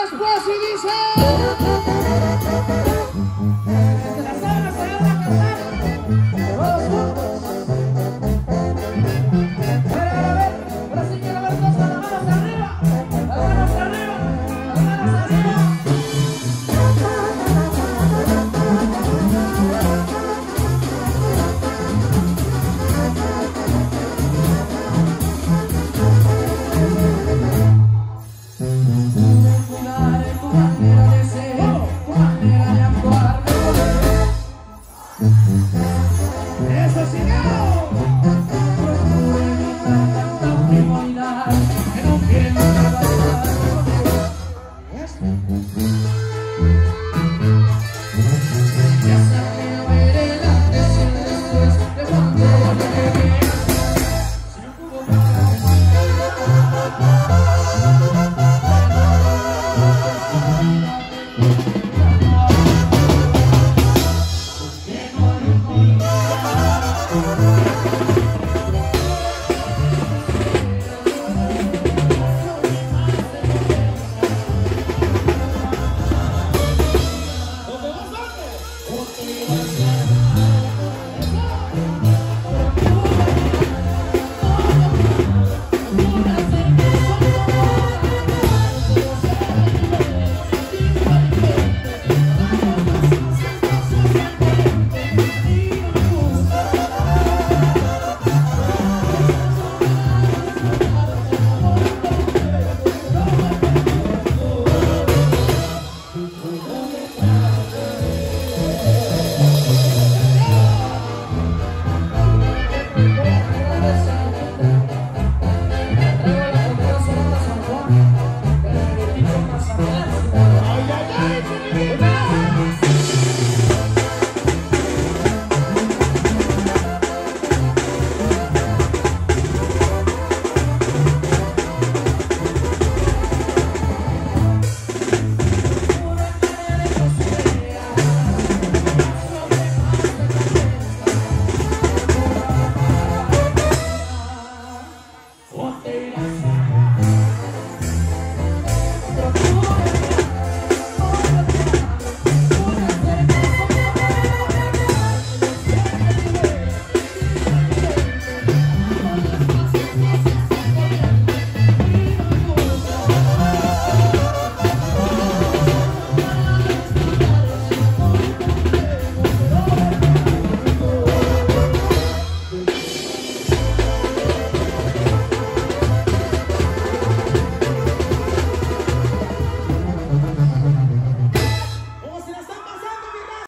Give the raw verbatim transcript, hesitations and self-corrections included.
Después y dice... La sábana se van a cantar todos juntos. A ver, a ver, ahora sí quiero ver todas las manos arriba. Las manos arriba, las manos arriba. Eso sí, no. Procure evitar tanta frivolidad que no piensa bailar. Ya sabe no ver el antes y el después de cuando llegué. Si no pudo para